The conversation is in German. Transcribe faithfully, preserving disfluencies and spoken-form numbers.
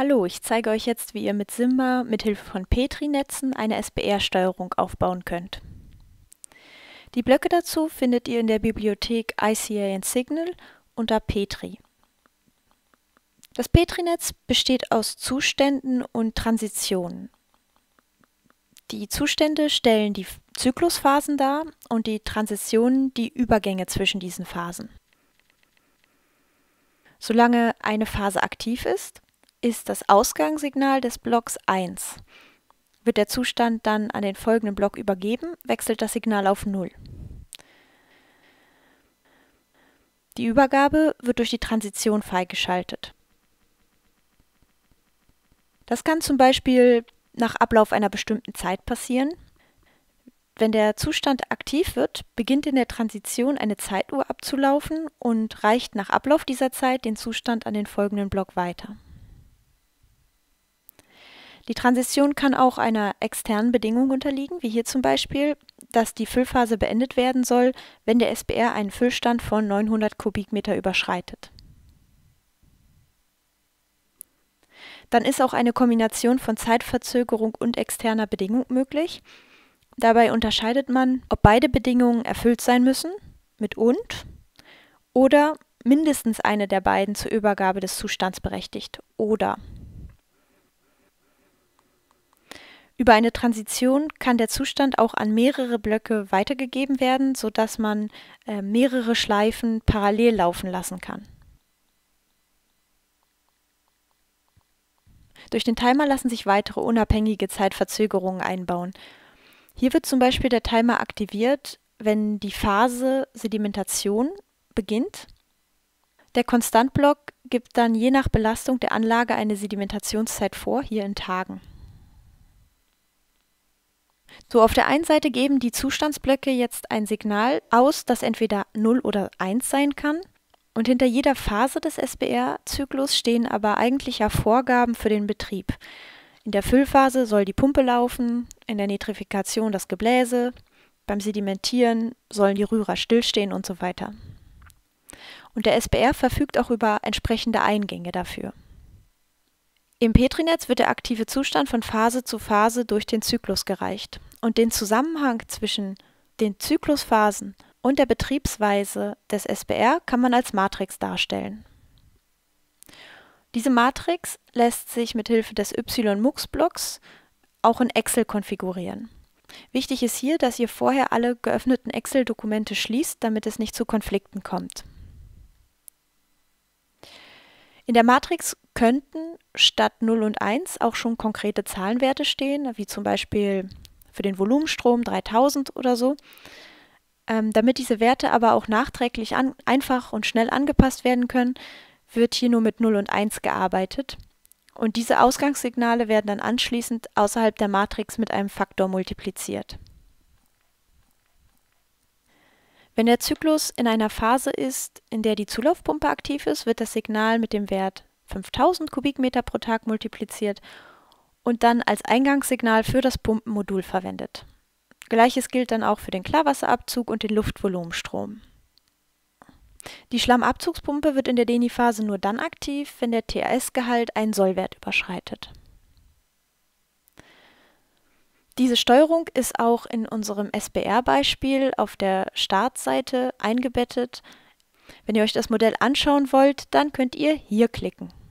Hallo, ich zeige euch jetzt, wie ihr mit Simba mithilfe von Petri-Netzen eine S B R-Steuerung aufbauen könnt. Die Blöcke dazu findet ihr in der Bibliothek I C A and Signal unter Petri. Das Petri-Netz besteht aus Zuständen und Transitionen. Die Zustände stellen die Zyklusphasen dar und die Transitionen die Übergänge zwischen diesen Phasen. Solange eine Phase aktiv ist, ist das Ausgangssignal des Blocks eins. Wird der Zustand dann an den folgenden Block übergeben, wechselt das Signal auf null. Die Übergabe wird durch die Transition freigeschaltet. Das kann zum Beispiel nach Ablauf einer bestimmten Zeit passieren. Wenn der Zustand aktiv wird, beginnt in der Transition eine Zeituhr abzulaufen und reicht nach Ablauf dieser Zeit den Zustand an den folgenden Block weiter. Die Transition kann auch einer externen Bedingung unterliegen, wie hier zum Beispiel, dass die Füllphase beendet werden soll, wenn der S B R einen Füllstand von neunhundert Kubikmeter überschreitet. Dann ist auch eine Kombination von Zeitverzögerung und externer Bedingung möglich. Dabei unterscheidet man, ob beide Bedingungen erfüllt sein müssen, mit und, oder mindestens eine der beiden zur Übergabe des Zustands berechtigt, oder. Über eine Transition kann der Zustand auch an mehrere Blöcke weitergegeben werden, sodass man äh, mehrere Schleifen parallel laufen lassen kann. Durch den Timer lassen sich weitere unabhängige Zeitverzögerungen einbauen. Hier wird zum Beispiel der Timer aktiviert, wenn die Phase Sedimentation beginnt. Der Konstantblock gibt dann je nach Belastung der Anlage eine Sedimentationszeit vor, hier in Tagen. So, auf der einen Seite geben die Zustandsblöcke jetzt ein Signal aus, das entweder null oder eins sein kann. Und hinter jeder Phase des S B R-Zyklus stehen aber eigentlich ja Vorgaben für den Betrieb. In der Füllphase soll die Pumpe laufen, in der Nitrifikation das Gebläse, beim Sedimentieren sollen die Rührer stillstehen und so weiter. Und der S B R verfügt auch über entsprechende Eingänge dafür. Im Petri-Netz wird der aktive Zustand von Phase zu Phase durch den Zyklus gereicht. Und den Zusammenhang zwischen den Zyklusphasen und der Betriebsweise des S B R kann man als Matrix darstellen. Diese Matrix lässt sich mit Hilfe des Y MUX-Blocks auch in Excel konfigurieren. Wichtig ist hier, dass ihr vorher alle geöffneten Excel-Dokumente schließt, damit es nicht zu Konflikten kommt. In der Matrix könnten statt null und eins auch schon konkrete Zahlenwerte stehen, wie zum Beispiel für den Volumenstrom dreitausend oder so. Ähm, damit diese Werte aber auch nachträglich an, einfach und schnell angepasst werden können, wird hier nur mit null und eins gearbeitet. Und diese Ausgangssignale werden dann anschließend außerhalb der Matrix mit einem Faktor multipliziert. Wenn der Zyklus in einer Phase ist, in der die Zulaufpumpe aktiv ist, wird das Signal mit dem Wert fünftausend Kubikmeter pro Tag multipliziert und dann als Eingangssignal für das Pumpenmodul verwendet. Gleiches gilt dann auch für den Klarwasserabzug und den Luftvolumenstrom. Die Schlammabzugspumpe wird in der DENI-Phase nur dann aktiv, wenn der T A S-Gehalt einen Sollwert überschreitet. Diese Steuerung ist auch in unserem S B R-Beispiel auf der Startseite eingebettet. Wenn ihr euch das Modell anschauen wollt, dann könnt ihr hier klicken.